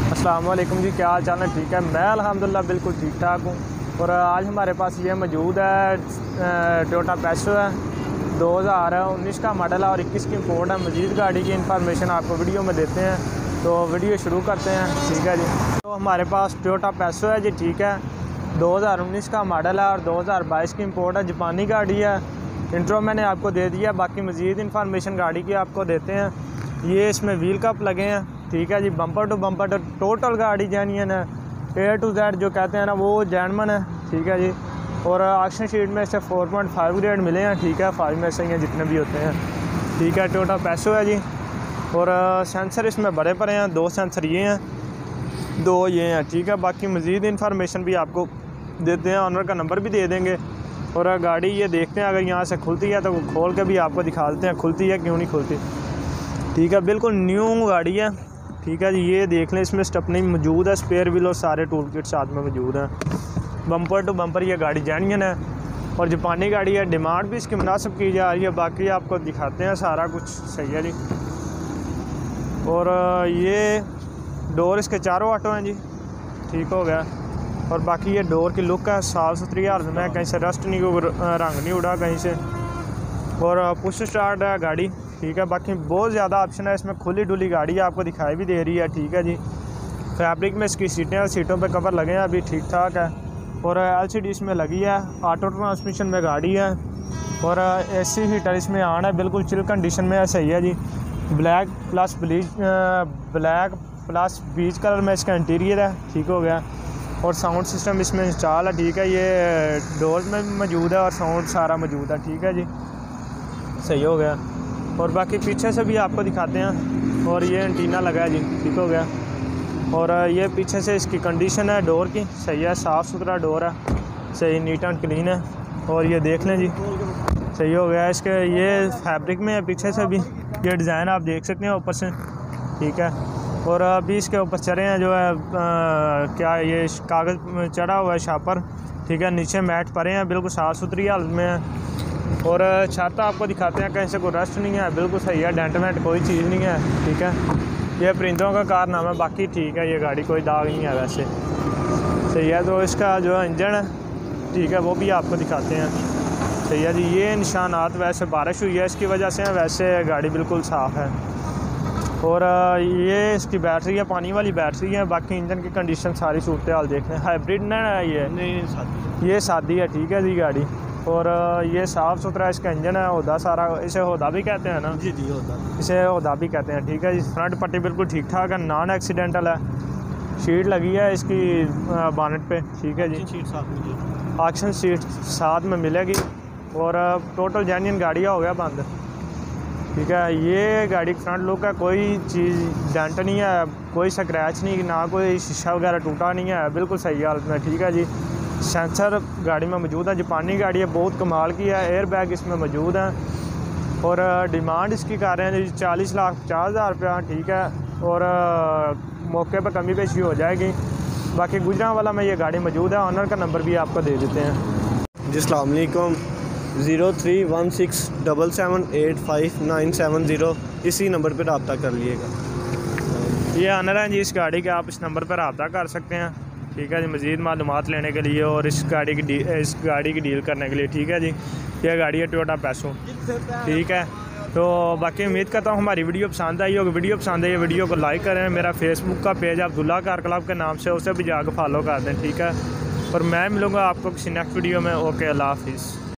अस्सलाम वालेकुम जी, क्या हाल चाल है? ठीक है, मैं अल्हम्दुलिल्लाह बिल्कुल ठीक ठाक हूँ। और आज हमारे पास ये मौजूद है टोयोटा पैसो है, 2019 का मॉडल है और 21 की इंपोर्ट है। मज़ीद गाड़ी की इंफॉर्मेशन आपको वीडियो में देते हैं, तो वीडियो शुरू करते हैं। ठीक है जी, तो हमारे पास टोयोटा पैसो है जी। ठीक है, 2019 का मॉडल है और 2022 की इंपोर्ट है। जापानी गाड़ी है। इंट्रो मैंने आपको दे दिया, बाकी मज़ीद इंफॉर्मेशन गाड़ी की आपको देते हैं। ये इसमें व्हील कप लगे हैं। ठीक है जी, बम्पर टू बम्पर टोटल गाड़ी जेन्युइन है। A to Z जो कहते हैं ना, वो जेन्युइन है। ठीक है जी, और ऑक्शन शीट में से 4.5 ग्रेड मिले हैं। ठीक है, 5 में से ही हैं जितने भी होते हैं। ठीक है, टोयोटा पैसो है जी। और सेंसर इसमें बड़े पड़े हैं, 2 सेंसर ये हैं, 2 ये हैं। ठीक है, बाकी मज़ीद इंफॉर्मेशन भी आपको देते हैं, ऑनर का नंबर भी दे देंगे। और गाड़ी ये देखते हैं, अगर यहाँ से खुलती है तो खोल के भी आपको दिखा देते हैं खुलती है क्यों नहीं खुलती। ठीक है, बिल्कुल न्यू गाड़ी है। ठीक है जी, ये देख लें, इसमें स्टेपनी मौजूद है, स्पेयर व्हील और सारे टूल किट साथ में मौजूद हैं। बम्पर टू बम्पर ये गाड़ी जेन्युइन है और जापानी गाड़ी है। डिमांड भी इसकी मुनासिब की जा रही है। बाकी आपको दिखाते हैं, सारा कुछ सही है जी। और ये डोर इसके चारों ऑटो हैं जी। ठीक हो गया। और बाकी ये डोर की लुक है, साफ़ सुथरी हालत में, कहीं से रस्ट नहीं, रंग नहीं उड़ा कहीं से। और पुश स्टार्ट है गाड़ी। ठीक है, बाकी बहुत ज़्यादा ऑप्शन है इसमें। खुली डुली गाड़ी है, आपको दिखाई भी दे रही है। ठीक है जी, फैब्रिक में इसकी सीटों पे कवर लगे हैं, अभी ठीक ठाक है। और LCD इसमें लगी है। ऑटो ट्रांसमिशन में गाड़ी है और AC हीटर इसमें ऑन है, बिल्कुल चिल कंडीशन में है। सही है जी। ब्लैक प्लस बीच कलर में इसका इंटीरियर है। ठीक हो गया। और साउंड सिस्टम इसमें इंस्टॉल है। ठीक है, ये डोर में भी मौजूद है और साउंड सारा मौजूद है। ठीक है जी, सही हो गया। और बाकी पीछे से भी आपको दिखाते हैं। और ये एंटीना लगा है जी। ठीक हो गया। और ये पीछे से इसकी कंडीशन है डोर की, सही है, साफ़ सुथरा डोर है, सही नीट एंड क्लीन है। और ये देख लें जी, सही हो गया। इसके ये फैब्रिक में है, पीछे से भी ये डिज़ाइन आप देख सकते हैं ऊपर से। ठीक है, और अभी इसके ऊपर चढ़े हैं जो है क्या ये कागज़ चढ़ा हुआ है शापर। ठीक है, नीचे मैट पड़े हैं, बिल्कुल साफ़ सुथरी हालत में है। और छत आपको दिखाते हैं, कहीं से कोई रस्ट नहीं है, बिल्कुल सही है, डेंट वेंट कोई चीज़ नहीं है। ठीक है, ये परिंदों का कारनामा, बाकी ठीक है, ये गाड़ी कोई दाग नहीं है वैसे, सही है। तो इसका जो इंजन है, ठीक है, वो भी आपको दिखाते हैं। सही है जी, ये निशानात वैसे बारिश हुई है इसकी वजह से हैं, वैसे गाड़ी बिल्कुल साफ़ है। और ये इसकी बैटरी है, पानी वाली बैटरी है। बाकी इंजन की कंडीशन सारी सूरत हाल देख लें। हाइब्रिड ना है ये, नहीं ये सादी है। ठीक है जी गाड़ी। और ये साफ़ सुथरा इसका इंजन है। होदा सारा, इसे होदा भी कहते हैं ना जी होदा, इसे होदा भी कहते हैं। ठीक है जी, फ्रंट पट्टी बिल्कुल ठीक ठाक है, नॉन एक्सीडेंटल है। शीट लगी है इसकी बानेट पे। ठीक है जी, शीट साथ में, ऑक्शन शीट साथ में मिलेगी। और टोटल जेन्युइन गाड़ी हो गया बंद। ठीक है, ये गाड़ी फ्रंट लुक है, कोई चीज़ डेंट नहीं है, कोई स्क्रैच नहीं, ना कोई शीशा वगैरह टूटा नहीं है, बिल्कुल सही हालत में। ठीक है जी, सेंसर गाड़ी में मौजूद है, जापानी गाड़ी है, बहुत कमाल की है। एयर बैग इसमें मौजूद हैं। और डिमांड इसकी कर रहे हैं 40,50,000 रुपया। ठीक है, और मौके पर कमी पेशी हो जाएगी। बाकी गुजरांवाला में ये गाड़ी मौजूद है, ऑनर का नंबर भी आपको दे देते हैं जी। अस्सलाम वालेकुम। 0316778590, इसी नंबर पर रब्ता कर लिएगा। ये ऑनर है जी इस गाड़ी के, आप इस नंबर पर रब्ता कर सकते हैं। ठीक है जी, मज़ीद मालूमात लेने के लिए और इस गाड़ी की डील करने के लिए। ठीक है जी, ये गाड़ी है टोयोटा पैसो। ठीक है, तो बाकी उम्मीद करता हूँ हमारी वीडियो पसंद आई होगी। वीडियो पसंद आई, वीडियो को लाइक करें। मेरा फेसबुक का पेज अब्दुल्ला कार क्लब के नाम से, उसे भी जाकर फॉलो कर दें। ठीक है, और मैं मिलूँगा आपको किसी नेक्स्ट वीडियो में। ओके, अल्लाह हाफिज़।